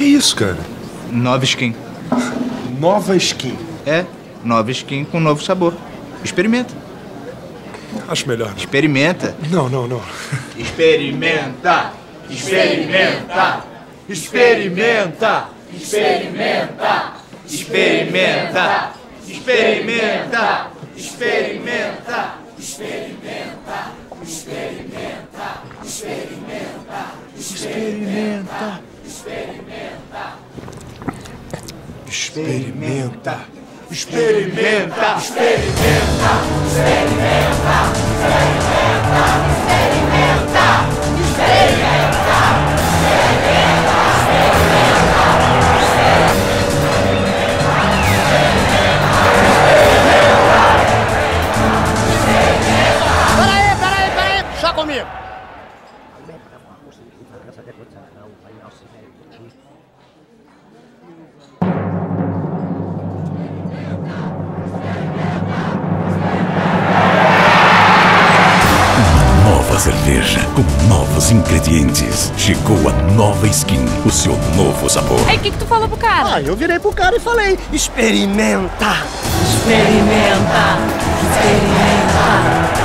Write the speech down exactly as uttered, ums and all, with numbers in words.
Que isso, cara? Nova skin. Nova skin? É, nova skin com novo sabor. Experimenta. Acho melhor. Não. Experimenta. Não, não, não. Experimenta. Experimenta. Experimenta. Experimenta. Experimenta. Experimenta. Experimenta. Experimenta. Experimenta. Experimenta. Experimenta. Experimenta. Experimenta. Experimenta. Experimenta. Experimenta. Experimenta. Peraí, peraí, peraí, só comigo. Nova cerveja com novos ingredientes. Chegou a nova skin, o seu novo sabor. Aí, o que que tu falou pro cara? Ah, eu virei pro cara e falei, experimenta. Experimenta, experimenta.